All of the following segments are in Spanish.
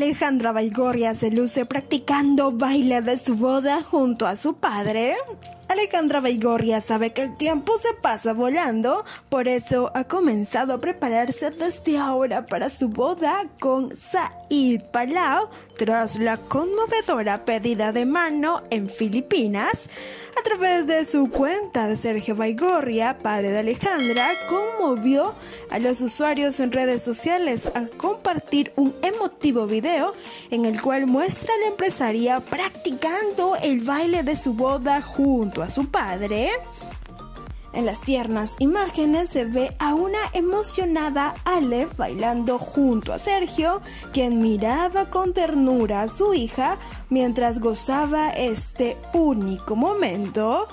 Alejandra Baigorria se luce practicando baile de su boda junto a su padre. Alejandra Baigorria sabe que el tiempo se pasa volando, por eso ha comenzado a prepararse desde ahora para su boda con Said Palau tras la conmovedora pedida de mano en Filipinas. A través de su cuenta de Sergio Baigorria, padre de Alejandra, conmovió a los usuarios en redes sociales al compartir un emotivo video en el cual muestra a la empresaria practicando el baile de su boda junto a su padre. En las tiernas imágenes se ve a una emocionada Ale bailando junto a Sergio, quien miraba con ternura a su hija mientras gozaba este único momento.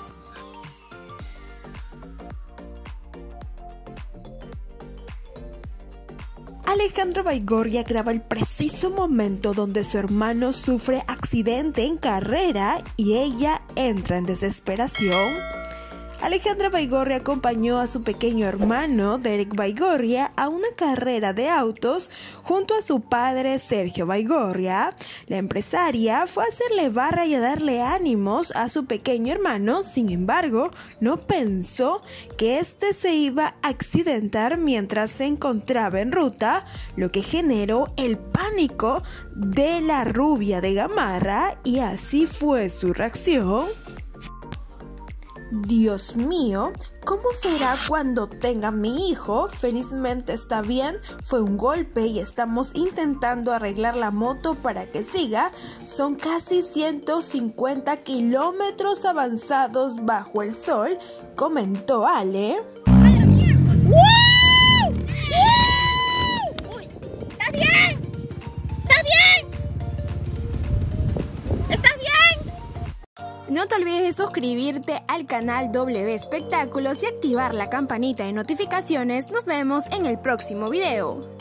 Alejandra Baigorria graba el preciso momento donde su hermano sufre accidente en carrera y ella entra en desesperación. Alejandra Baigorria acompañó a su pequeño hermano, Derek Baigorria, a una carrera de autos junto a su padre, Sergio Baigorria. La empresaria fue a hacerle barra y a darle ánimos a su pequeño hermano, sin embargo, no pensó que este se iba a accidentar mientras se encontraba en ruta, lo que generó el pánico de la rubia de Gamarra, y así fue su reacción. Dios mío, ¿cómo será cuando tenga mi hijo? Felizmente está bien, fue un golpe y estamos intentando arreglar la moto para que siga. Son casi 150 kilómetros avanzados bajo el sol, comentó Ale. ¡Está bien! ¡Está bien! ¡Está bien! No te olvides de suscribirte al canal W Espectáculos y activar la campanita de notificaciones. Nos vemos en el próximo video.